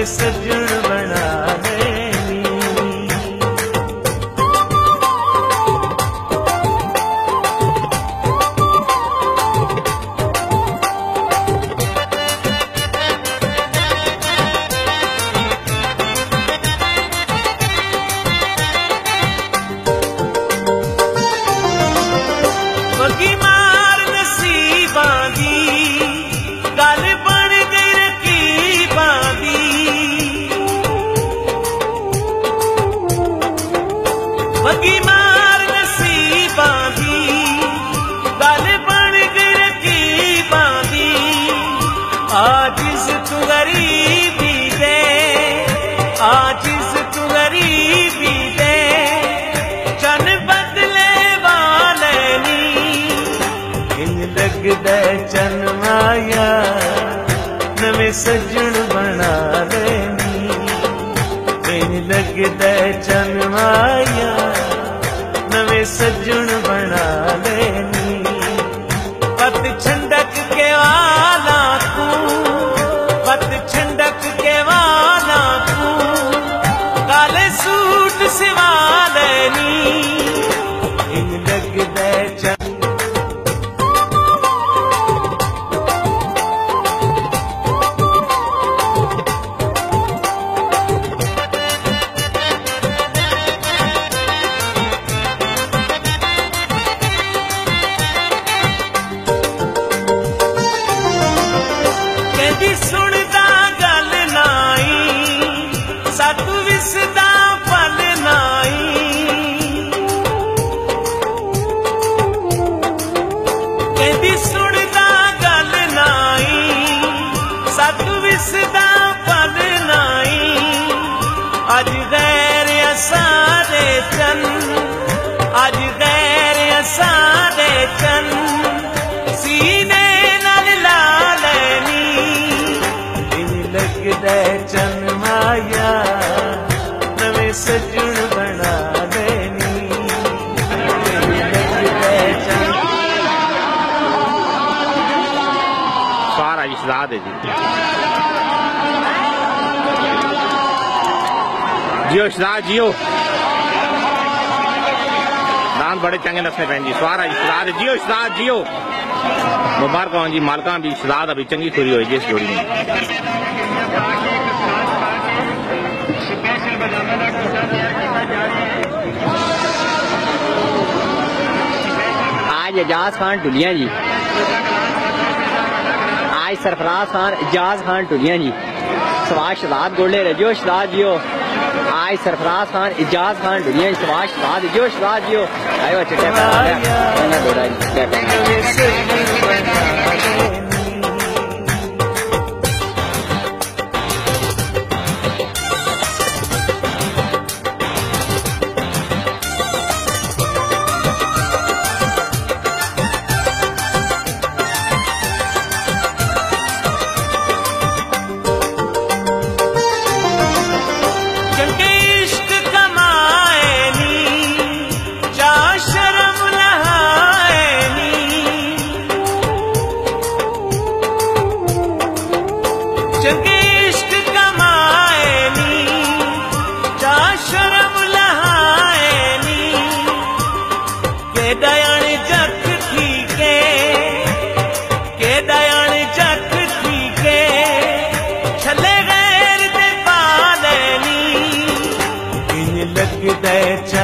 नवे सजन बना लेनी। बगी मार नसीबां दी गल बन गई रकीबां दी। बगी मार नसीबां दी गल बन गई रकीबां दी। आजिज़ तू गरीबी दे, आजिज़ तू गरीबी दे, चन बदले वाले नी। इन लगदा चन माया नवे सजन बना लेनी। इन लगदा चन माया नवे सजन बना लेनी। पत छंडक के वाला तू, पत छंडक के वाला तू, काले सूट सिवा लेनी। इन लगदा चन सुनदा गल नाई, साधु विसदा फल नाई। कहदी सुनदा गल नाई, साधु विसदा फल नाई। अज गैर सारे चन, अज गैर सारे चन, सीने नाल ला लेनी। लगदा चन माया नवे सजन बना लेनी। सारा इशराद है जी। जियो इशराद जियो, दान बड़े चंगे नसने पैन जी। सारा इशराद है, जियो इशराद जियो। मुबारक हो जी मालका भी इशराद अभी चंगी खुरी हुई जी इस जोड़ी में। आज एजाज खान टुलिया जी, आज सरफराज खान एजाज खान टुलिया जी। सवाज शहजाद गोले रजियो शहजाद जियो। आज सरफराज खान एजाज खान टुलिया जी, सवाज शहजाद जियो शहजाद जियो। आयो चिट्टे चंगे इश्क कमाएनी, जा शर्म लहाएनी। के दयाण जख ठीके, के दयाण जख ठीके, छले गैर दे पालेनी। इन लगदा